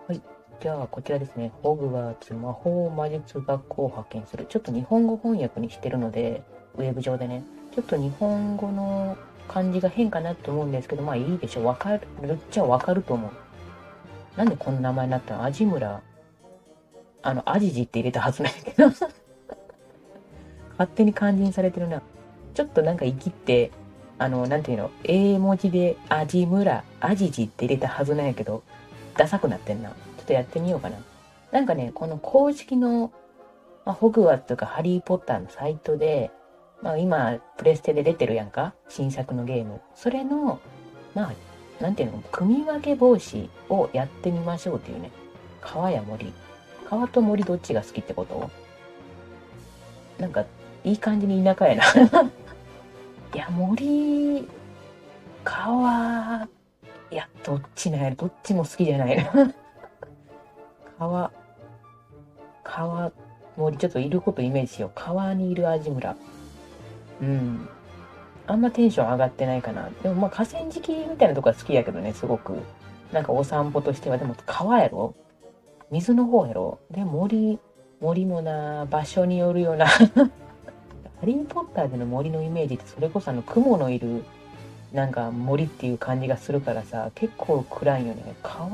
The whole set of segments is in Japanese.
はい。じゃあ、こちらですね。ホグワーツ魔法魔術学校を派遣する。ちょっと日本語翻訳にしてるので、ウェブ上でね。ちょっと日本語の漢字が変かなと思うんですけど、まあいいでしょう。わかるっちゃわかると思う。なんでこんな名前になったの？アジムラ、アジジって入れたはずなんだけど、勝手に漢字にされてるな。ちょっとなんか生きって、なんていうの、英文字でアジムラ、アジジって入れたはずなんやけど、ダサくなってんな。ちょっとやってみようかな。なんかね、この公式の、ホグワーツとかハリーポッターのサイトで、今、プレステで出てるやんか、新作のゲーム。それの、なんていうの、組み分け防止をやってみましょうっていうね。川や森。川と森どっちが好きってこと？なんか、いい感じに田舎やな。いや、森、川、いや、どっちなんやろ、どっちも好きじゃないな。川、川、森、ちょっといることイメージしよう。川にいるアジムラ。うん。あんまテンション上がってないかな。でも河川敷みたいなとこは好きやけどね、すごく。なんかお散歩としては。でも川やろ、水の方やろで、森もな、場所によるよな。ハリーポッターでの森のイメージってそれこそ雲のいる、なんか森っていう感じがするからさ、結構暗いよね。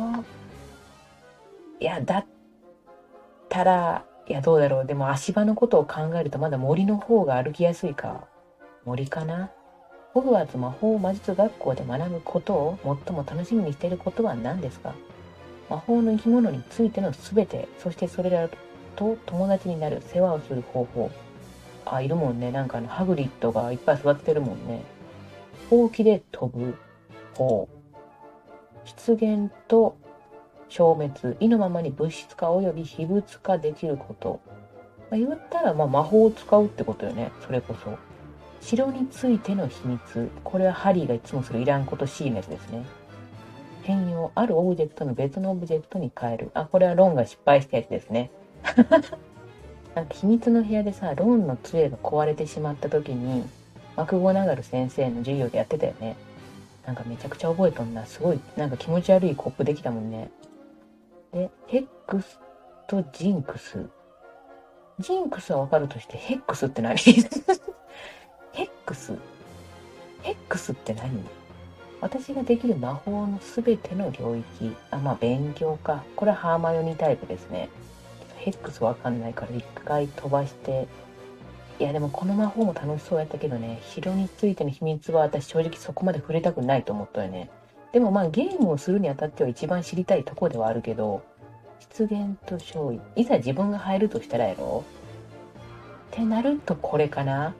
いや、だったら、いや、どうだろう。でも足場のことを考えるとまだ森の方が歩きやすいか。森かな。ホグワーツ魔法魔術学校で学ぶことを最も楽しみにしていることは何ですか？魔法の生き物についてのすべて、そしてそれらと友達になる、世話をする方法。あ、いるもんね。なんかハグリッドがいっぱい育ててるもんね。ほうきで飛ぶ方。出現と消滅、意のままに物質化及び非物化できること。言ったら魔法を使うってことよね。それこそ。城についての秘密。これはハリーがいつもするいらんこと C のやつですね。変容。あるオブジェクトの別のオブジェクトに変える。あ、これはロンが失敗したやつですね。なんか秘密の部屋でさ、ロンの杖が壊れてしまった時に、マクゴナガル先生の授業でやってたよね。なんかめちゃくちゃ覚えとんな。すごい、なんか気持ち悪いコップできたもんね。で、ヘックスとジンクス。ジンクスはわかるとして、ヘックスって何？ヘックスヘックスって何？私ができる魔法のすべての領域。勉強か。これはハーマイオニータイプですね。ヘックスわかんないから一回飛ばして。いやでもこの魔法も楽しそうやったけどね、城についての秘密は私正直そこまで触れたくないと思ったよね。でもゲームをするにあたっては一番知りたいとこではあるけど、出現と勝利。いざ自分が入るとしたらやろってなるとこれかな。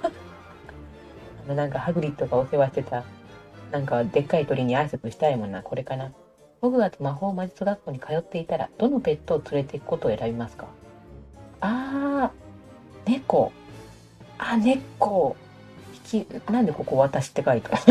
なんかハグリッドがお世話してた、なんかでっかい鳥に挨拶したいもんな。これかな。ホグワーツ魔法魔術学校に通っていたら、どのペットを連れて行くことを選びますか？あ猫。猫。なんでここ私って書いた？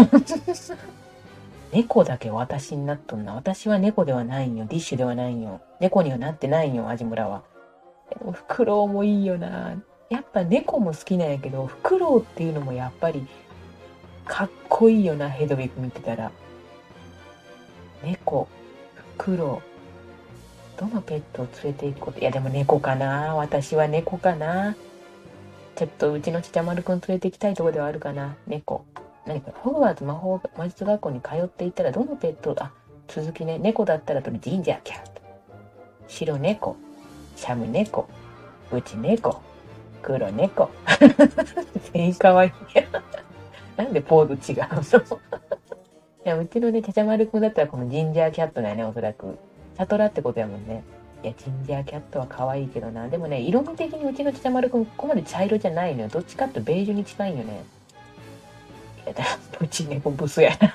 猫だけ私になっとんな。私は猫ではないんよ。ディッシュではないんよ。猫にはなってないんよ、アジムラは。でもフクロウもいいよな。やっぱ猫も好きなんやけど、フクロウっていうのもやっぱりかっこいいよな、ヘドウィグ見てたら。猫、フクロウ。どのペットを連れて行くこと？いやでも猫かな。私は猫かな。ちょっとうちのちちゃまるくん連れて行きたいところではあるかな。猫。何か、ホグワーツ魔法魔術学校に通っていたらどのペット、続きね。猫だったらジンジャーキャット。白猫、シャム猫、ブチ猫、黒猫。全員かわいい。なんでポーズ違うの？いや、うちのね、ちゃちゃまるくんだったらこのジンジャーキャットだよね、おそらく。サトラってことやもんね。いや、ジンジャーキャットは可愛いけどな。でもね、色味的にうちのちちゃまるくん、ここまで茶色じゃないのよ。どっちかってベージュに近いんよね。いや、だブチ猫ブスやな。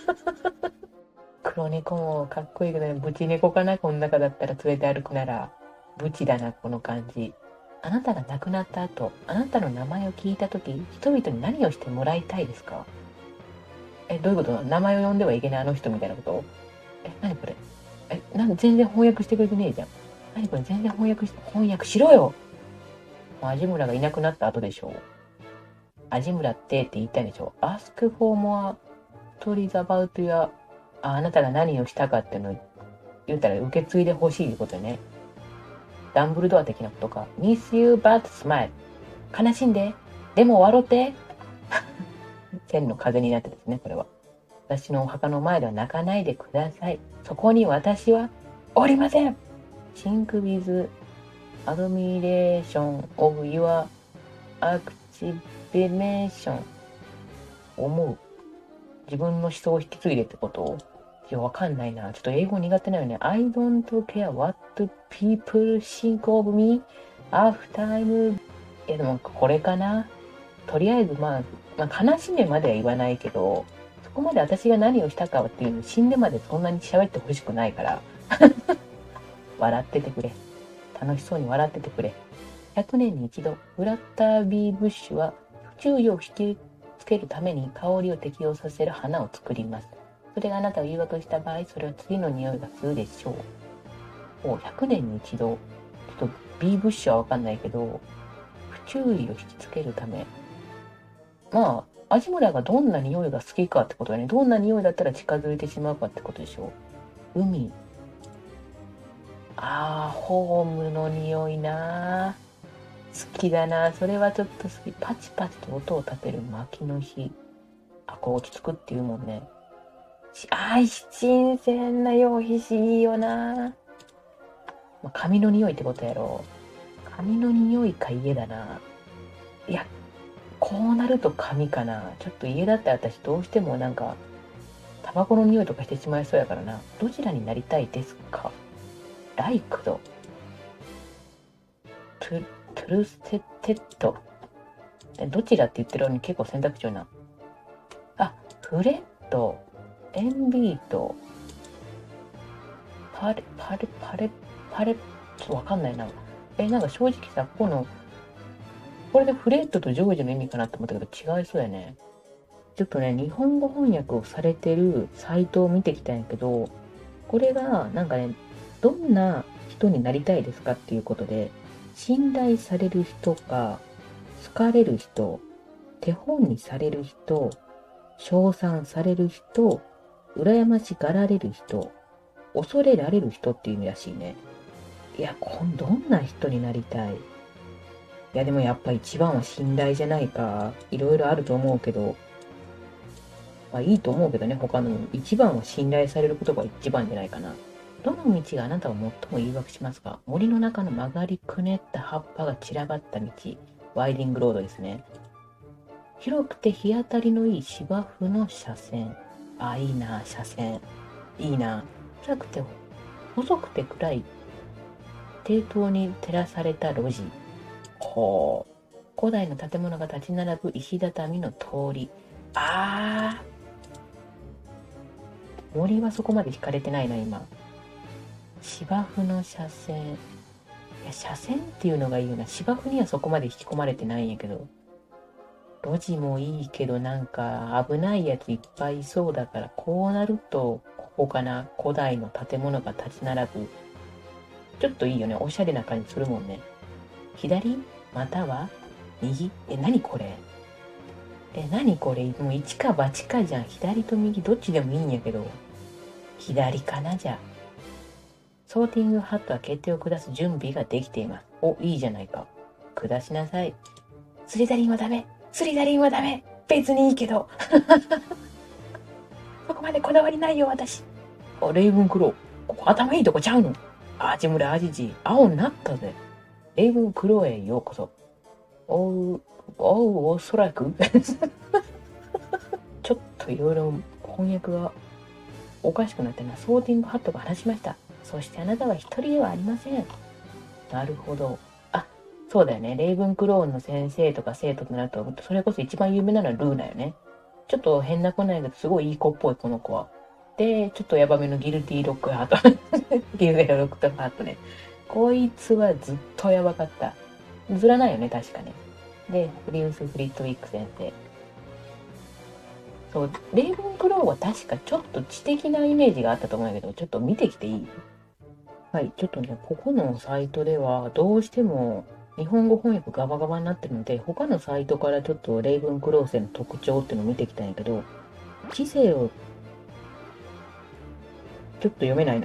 黒猫もかっこいいけどね、ブチ猫かな、この中だったら連れて歩くなら。ブチだな、この感じ。あなたが亡くなった後、あなたの名前を聞いたとき、人々に何をしてもらいたいですか？どういうこと？名前を呼んではいけないあの人みたいなこと？何これ？全然翻訳してくれてねえじゃん。何これ？全然翻訳しろよ。味村がいなくなった後でしょ。味村って言ったんでしょ。ask for more stories about your、あなたが何をしたかっていうのを言ったら受け継いでほしいってことよね。ダンブルドア的なことか。Miss you but smile。悲しんで。でも笑って。千の風になってですね、これは。私のお墓の前では泣かないでください。そこに私はおりません。Think with admiration of your activation。思う。自分の思想を引き継いでってこと？いや、わかんないな。ちょっと英語苦手なよね。I don't care what people think of me after I'm... いや、でもこれかな。とりあえずまあ悲しめまでは言わないけど、そこまで私が何をしたかっていうの死んでまでそんなに喋ってほしくないから。笑っててくれ。楽しそうに笑っててくれ。100年に一度、フラッタービーブッシュは不注意を引きつけるために香りを適応させる花を作ります。それがあなたを誘惑した場合、それは次の匂いがするでしょう。100年に一度、ちょっとビーブッシュはわかんないけど、不注意を引きつけるため。まあ、味村がどんな匂いが好きかってことだね。どんな匂いだったら近づいてしまうかってことでしょう。海。ホームの匂いな。好きだな。それはちょっと好き。パチパチと音を立てる薪の火。こう落ち着くっていうもんね。新鮮な羊皮紙いいよな。髪の匂いってことやろ。髪の匂いか家だな。いや、こうなると髪かな。ちょっと家だったら私どうしてもなんか、タバコの匂いとかしてしまいそうやからな。どちらになりたいですか？ライクド。トゥルステテッド。どちらって言ってるのに結構選択肢多いな。フレット、エンビート、パレ、ちょっとわかんないな。なんか正直さ、これでフレットとジョージの意味かなって思ったけど違いそうやね。ちょっとね、日本語翻訳をされてるサイトを見てきたんやけど、これがなんかね、どんな人になりたいですかっていうことで、信頼される人か、好かれる人、手本にされる人、称賛される人、羨ましがられる人、恐れられる人っていう意味らしいね。いや、どんな人になりたい？いや、でもやっぱ一番は信頼じゃないか。いろいろあると思うけど、いいと思うけどね、他のも。一番は信頼されることが一番じゃないかな。どの道があなたを最も誘惑しますか？森の中の曲がりくねった葉っぱが散らばった道。ワイディングロードですね。広くて日当たりのいい芝生の車線。いいな、車線。いいな。暗くて、細くて暗い低灯に照らされた路地。古代の建物が立ち並ぶ石畳の通り。森はそこまで引かれてないな、今。芝生の車線。いや、車線っていうのがいいよな。芝生にはそこまで引き込まれてないんやけど。路地もいいけどなんか危ないやついっぱいいそうだから、こうなるとここかな。古代の建物が立ち並ぶ。ちょっといいよね。おしゃれな感じするもんね。左または右？何これ？何これ？もう一か八かじゃん。左と右どっちでもいいんやけど。左かなじゃあ。ソーティングハットは決定を下す準備ができています。いいじゃないか。下しなさい。スリザリンはダメ。スリザリンはダメ。別にいいけど。そこまでこだわりないよ、私。レイブンクロー。ここ頭いいとこちゃうの？アジムラアジジ。青になったぜ。レイブンクローへようこそ。おそらくちょっといろいろ翻訳がおかしくなってな。ソーティングハットが話しました。そしてあなたは一人ではありません。なるほど。そうだよね。レイブンクローンの先生とか生徒となると、それこそ一番有名なのはルーナよね。ちょっと変な子なんだけど、すごいいい子っぽい、この子は。で、ちょっとヤバめのギルティーロックハート。ギルティーロックハートね。こいつはずっとやばかった。ずらないよね、確かね。で、フリウス・フリットウィック先生。そう、レイブンクローは確かちょっと知的なイメージがあったと思うんだけど、ちょっと見てきていい？はい、ちょっとね、ここのサイトではどうしても日本語翻訳ガバガバになってるので、他のサイトからちょっとレイブンクローセの特徴っていうのを見てきたんやけど、知性をちょっと読めないな。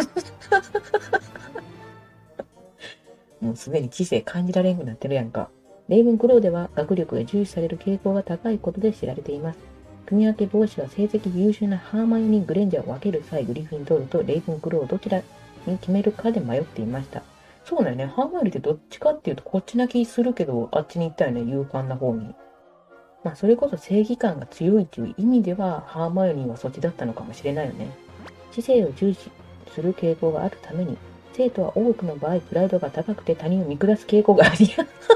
もうすでに知性感じられんくなってるやんか。レイブンクローでは学力が重視される傾向が高いことで知られています。組み分け防止は成績優秀なハーマイオニー・グレンジャーを分ける際、グリフィンドールとレイブンクローどちらに決めるかで迷っていました。そうだよね。ハーマイオニーってどっちかっていうとこっちな気するけど、あっちに行ったよね。勇敢な方に。まあそれこそ正義感が強いという意味では、ハーマイオニーはそっちだったのかもしれないよね。知性を重視する傾向があるために、生徒は多くの場合、プライドが高くて他人を見下す傾向があり、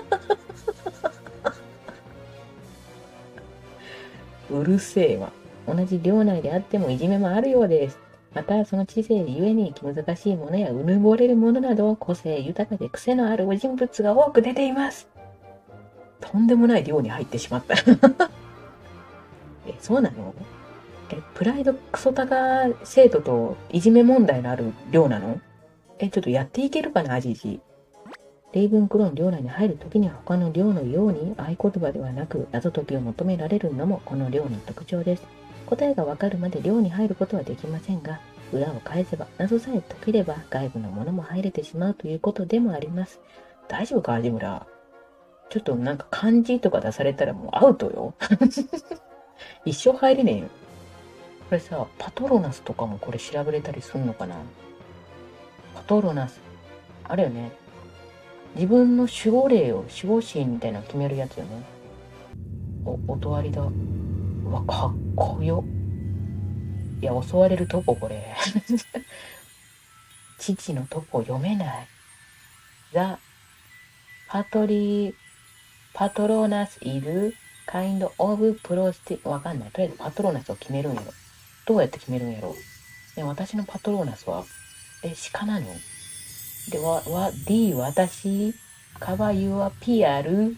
うるせえわ。同じ寮内であってもいじめもあるようです。また、その知性ゆえに難しいものやうぬぼれるものなど、個性豊かで癖のある人物が多く出ています。とんでもない寮に入ってしまった。そうなの？プライドクソ高生徒といじめ問題のある寮なの？ちょっとやっていけるかな、アジジ。レイブンクローン寮内に入るときには他の寮のように合言葉ではなく謎解きを求められるのもこの寮の特徴です。答えがわかるまで寮に入ることはできませんが、裏を返せば謎さえ解ければ外部のものも入れてしまうということでもあります。大丈夫か、味村。ちょっとなんか漢字とか出されたらもうアウトよ。一生入れねえよ。これさ、パトロナスとかもこれ調べれたりすんのかな？パトロナス。あれよね。自分の守護霊を、守護神みたいなの決めるやつよね。おとわりだ。うわ、かっこよ。いや、襲われるとこ、これ。父のとこ読めない。ザ・パトローナス・イズ・カインド・オブ・プロスティ、わかんない。とりあえずパトローナスを決めるんやろ。どうやって決めるんやろ。私のパトローナスは、鹿なの？で、D、私、カバユは PR？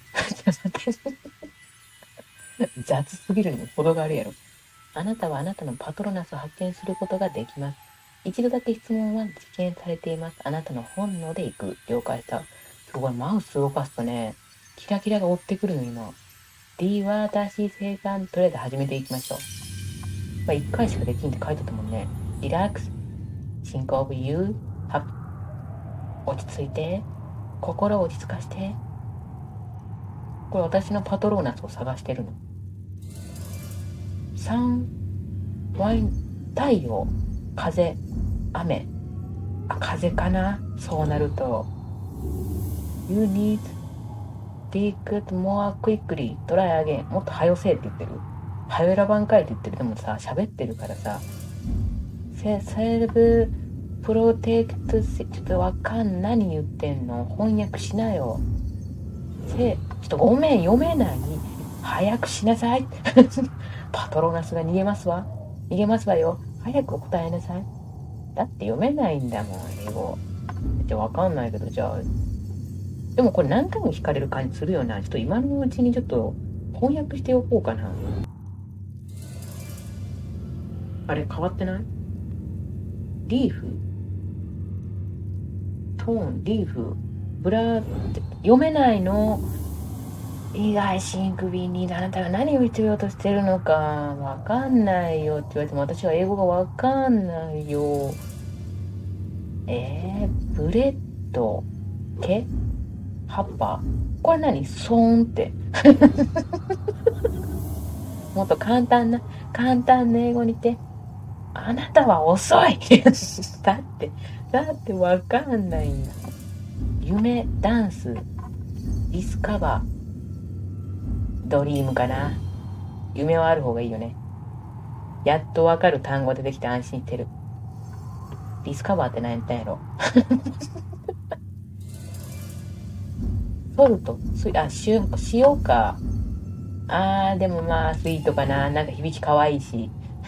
雑すぎるにも程があるやろ。あなたはあなたのパトロナスを発見することができます。一度だけ質問は実現されています。あなたの本能で行く。了解した。すごい、マウス動かすとね、キラキラが追ってくるの今。D は私生産、とりあえず始めていきましょう。まあ、1回しかできんって書いてたもんね。リラックス。think of you。落ち着いて。心を落ち着かして。これ私のパトローナスを探してるの。3、ワイン、太陽、風、雨。風かな？そうなると。You need dig more quickly. Try again. もっと早せえって言ってる。早選ばんかいって言ってる。でもさ、喋ってるからさ。セルフプロテクト、ちょっとわかん何言ってんの？翻訳しなよ。ちょっとごめん、読めない。早くしなさい。パトロナスが逃げますわよ。早くお答えなさい。だって読めないんだもん、英語。じゃわかんないけど、じゃあ。でもこれ何回も聞かれる感じするよな。ちょっと今のうちにちょっと翻訳しておこうかな。あれ変わってない？リーフトーン、リーフブラって読めないの。意外新首にあなたが何を言ってようとしてるのかわかんないよって言われても私は英語がわかんないよ。ブレッド毛葉っぱこれ何？ソーンってもっと簡単な英語にて。あなたは遅いだってわかんないんだ。夢、ダンス、ディスカバー、ドリームかな。夢はある方がいいよね。やっとわかる単語出てきて安心してる。ディスカバーって何やったんやろ。ソルト、塩か。でもまあスイートかな。なんか響き可愛いし。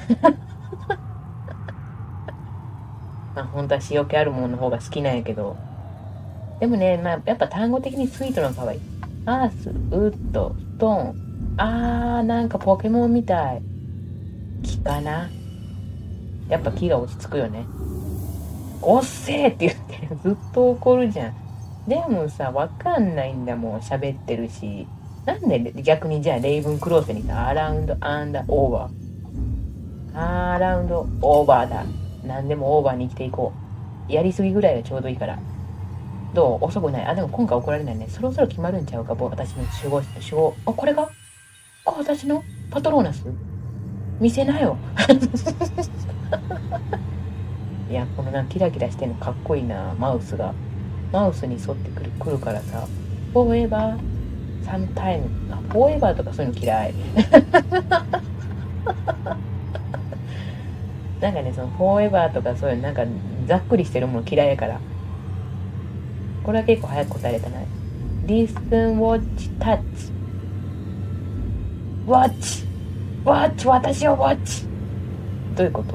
まあ本当は塩気あるものの方が好きなんやけど。でもね、まあやっぱ単語的にスイートの方が可愛い。アース、ウッド、ストーン。なんかポケモンみたい。木かな。やっぱ木が落ち着くよね。おっせーって言ってずっと怒るじゃん。でもさ、わかんないんだもん。喋ってるし。なんで逆にじゃあレイブンクローセにさ、アラウンドアンダーオーバー。アラウンドオーバーだ。 何でもオーバーに生きていこう。やりすぎぐらいがちょうどいいから。どう？遅くない？あ、でも今回怒られないね。そろそろ決まるんちゃうか、私の守護。あ、これが私のパトローナス？見せなよ。いや、このキラキラしてんのかっこいいな、マウスが。マウスに沿ってくるからさ。フォーエバー、サムタイム。あ、フォーエバーとかそういうの嫌い。なんかね、そのフォーエバーとかそういうざっくりしてるもの嫌いやから。これは結構早く答えれたな。Listen, watch, touch. Watch, 私を watch. どういうこと？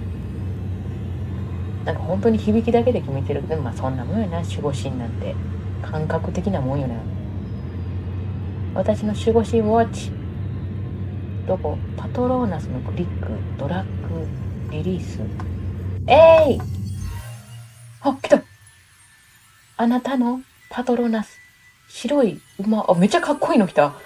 本当に響きだけで決めてる。でもそんなもんよな、守護神なんて。感覚的なもんよな。私の守護神ウォッチ。どこ？パトローナスのクリック、ドラッグ、リリース。あ、来た。あなたのパトローナス。白い馬。あ、めっちゃかっこいいの来た。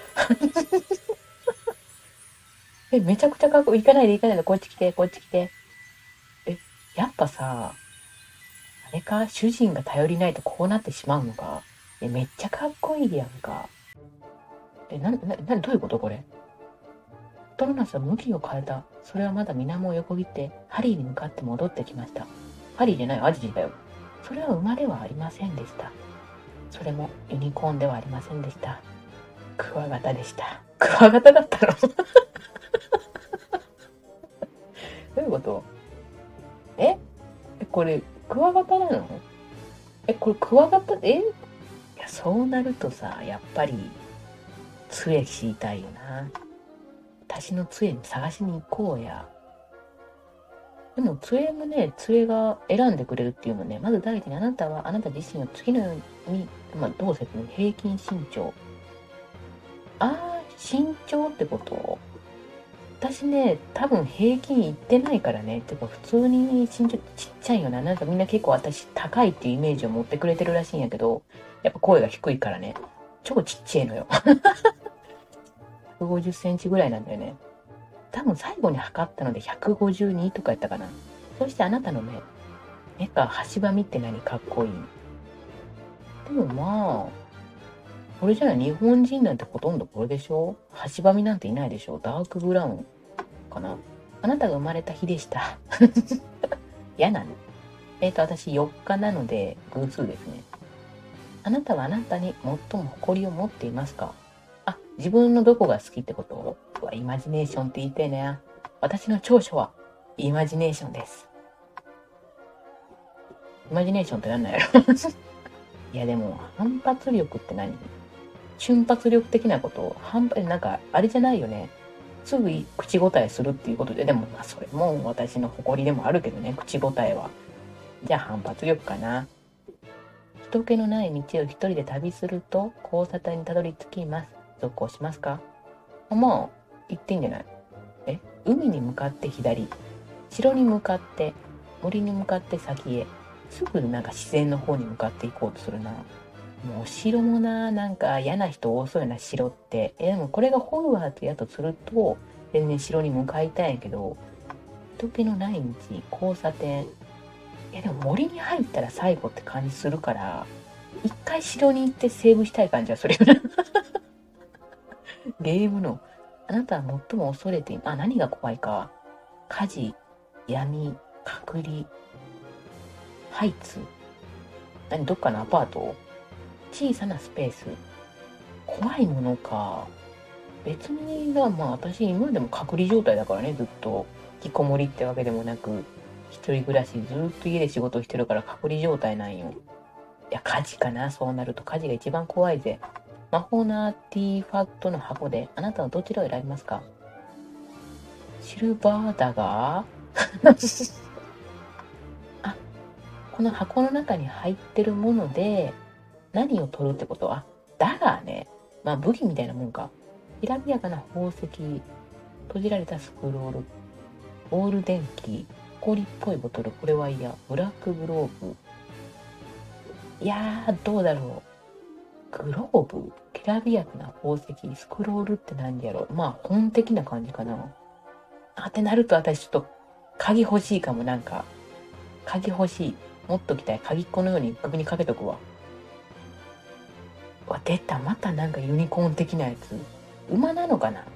めちゃくちゃかっこいい。行かないで。こっち来て。やっぱさ、あれか、主人が頼りないとこうなってしまうのか。めっちゃかっこいいやんか。どういうことこれ？トロナスは向きを変えた。それはまだ水面を横切ってハリーに向かって戻ってきました。ハリーじゃない、アジジだよ。それは馬ではありませんでした。それもユニコーンではありませんでした。クワガタでした。クワガタだったの？どういうこと？これクワガタなの？これクワガタ？いや、そうなるとさ、やっぱり杖知りたいよな。私の杖に探しに行こうや。でも杖もね、杖が選んでくれるっていうのね、まず第一にあなた自身を次のように、どう説明？平均身長。身長ってこと？私ね、多分平均いってないからね。てか普通に身長ちっちゃいよな。みんな結構私高いっていうイメージを持ってくれてるらしいんやけど、やっぱ声が低いからね。超ちっちゃいのよ。150センチぐらいなんだよね。多分最後に測ったので152とかやったかな。そしてあなたの目か端ばみって何かっこいい。でもこれじゃない、日本人なんてほとんどこれでしょ？端ばみなんていないでしょ？ダークブラウンかな。あなたが生まれた日でした。嫌なの？私4日なので偶数ですね。あなたはあなたに最も誇りを持っていますか？自分のどこが好きってこと？イマジネーションって言いたいね。私の長所はイマジネーションです。イマジネーションってなんなんやろ？いやでも反発力って何？瞬発力的なこと？あれじゃないよね。すぐ口答えするっていうことで、でもそれも私の誇りでもあるけどね、口答えは。じゃあ反発力かな。人気のない道を一人で旅すると交差点にたどり着きます。続行しますか？行っていいんじゃない？海に向かって左、城に向かって、森に向かって先へ、すぐ自然の方に向かっていこうとするな。もう城も嫌な人多そうやな、城って。でもこれがホグワーツやとすると全然城に向かいたいんやけど、人気のない道、交差点。でも森に入ったら最後って感じするから、一回城に行ってセーブしたい感じはするよな。ゲームのあなたは最も恐れて何が怖いか。火事、闇、隔離、ハイツ。どっかのアパート？小さなスペース。怖いものか。別に私今でも隔離状態だからね、ずっと。引きこもりってわけでもなく、一人暮らしずっと家で仕事してるから隔離状態なんよ。いや、火事かな。そうなると火事が一番怖いぜ。魔法のアーティファクトの箱であなたはどちらを選びますか？シルバーダガー？この箱の中に入ってるもので何を取るってことは、ダガーね。武器みたいなもんか。きらびやかな宝石、閉じられたスクロール、オール電気、氷っぽいボトル、これはいや、ブラックグローブ。いやー、どうだろう。グローブ、きらびやかな宝石、スクロールって何やろ。本的な感じかな。ってなると私ちょっと鍵欲しいかも。 鍵欲しい。持っときたい。鍵っ子のように首にかけとくわ。出た。またなんかユニコーン的なやつ。馬なのかな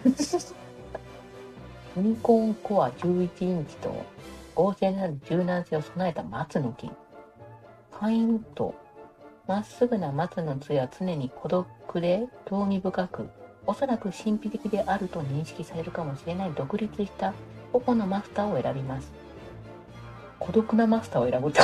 ユニコーンコア11インチと合成なる柔軟性を備えた松の木。ファインウッド。まっすぐな松の杖は常に孤独で興味深く、おそらく神秘的であると認識されるかもしれない独立した個々のマスターを選びます。孤独なマスターを選ぶって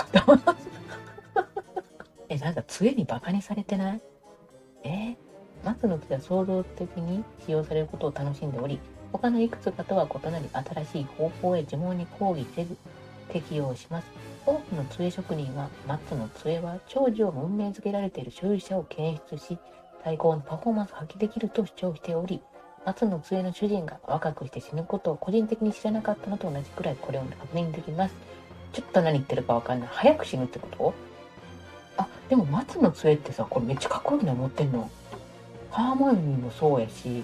ことなんか杖にバカにされてない？松の杖は創造的に使用されることを楽しんでおり、他のいくつかとは異なり新しい方法へ呪文に抗議せず適用します。多くの杖職人は松の杖は長寿を文明づけられている所有者を検出し、最高のパフォーマンスを発揮できると主張しており、松の杖の主人が若くして死ぬことを個人的に知らなかったのと同じくらいこれを確認できます。ちょっと何言ってるかわかんない。早く死ぬってこと？でも松の杖ってさ、これめっちゃかっこよくない？持ってんの。ハーマイオニーもそうやし、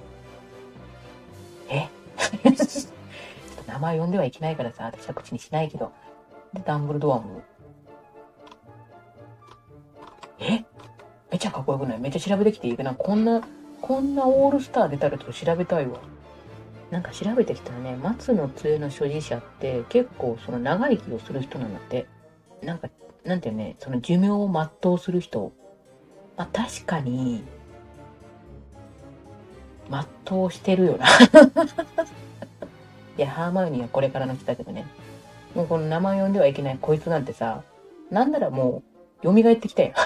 ちょっと名前呼んではいけないからさ、私は口にしないけど。で、ダンブルドアも。めっちゃかっこよくない？めっちゃ調べてきていいかな。こんなオールスター出たらちょっと調べたいわ。なんか調べてきたらね、松の杖の所持者って結構その長生きをする人なんだって。なんか、なんていうね、その寿命を全うする人。確かに、全うしてるよな。いや、ハーマイオニーはこれからの人だけどね。もうこの名前呼んではいけないこいつなんてさ、なんならもう、蘇ってきたよ。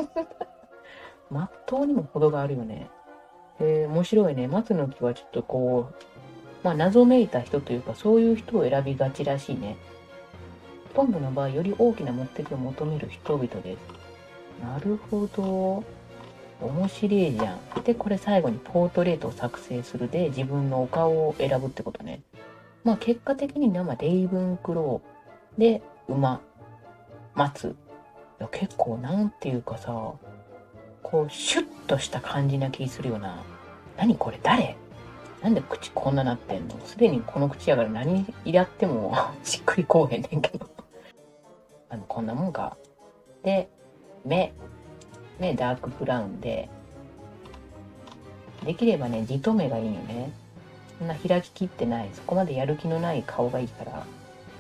全うにも程があるよね。面白いね。松の木はちょっとこう、謎めいた人というか、そういう人を選びがちらしいね。ほとんどの場合、より大きな目的を求める人々です。なるほど。面白いじゃん。で、これ最後にポートレートを作成するで、自分のお顔を選ぶってことね。結果的には、レイブンクローで、馬、松。いや結構なんていうかさ、こう、シュッとした感じな気するよな。何これ誰？なんで口こんななってんの？すでにこの口やから何やってもしっくりこうへんねんけど。こんなもんか。で、目ダークブラウンで、できればね、じと目がいいよね。そんな開ききってない、そこまでやる気のない顔がいいから。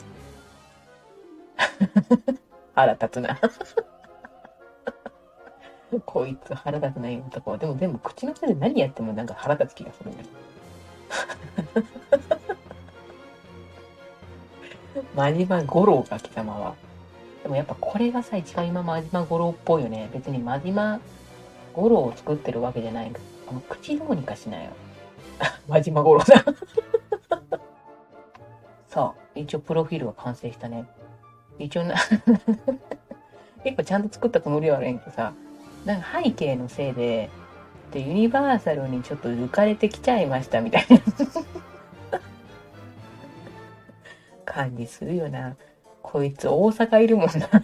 腹立つな。こいつ腹立つない男。でも全部口の下で何やってもなんか腹立つ気がするね。真島五郎か、貴様は。でもやっぱこれがさ、一番今真島五郎っぽいよね。別に真島五郎を作ってるわけじゃない。この口どうにかしなよ。真島五郎だ。さあ、一応プロフィールは完成したね。一応結構ちゃんと作ったつもりはあるんやけどさ、なんか背景のせいで、ユニバーサルにちょっと浮かれてきちゃいましたみたいな感じするよな。こいつ大阪いるもんな。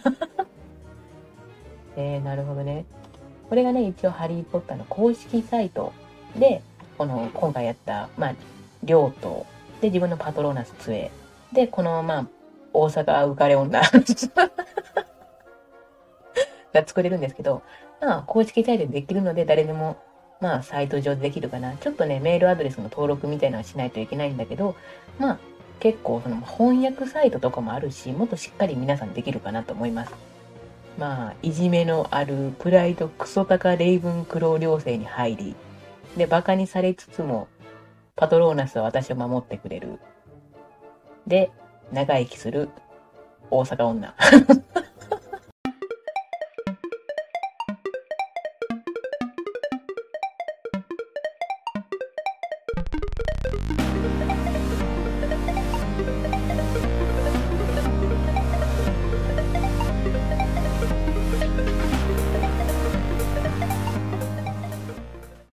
なるほどね。これがね、一応ハリーポッターの公式サイトで、今回やった、両党で自分のパトローナス杖で、この、大阪浮かれ女が作れるんですけど、公式サイトでできるので、誰でも、サイト上でできるかな。ちょっとね、メールアドレスの登録みたいなのはしないといけないんだけど、結構、翻訳サイトとかもあるし、もっとしっかり皆さんできるかなと思います。いじめのあるプライドクソ高レイブンクロー寮生に入り、で、馬鹿にされつつも、パトローナスは私を守ってくれる。で、長生きする大阪女。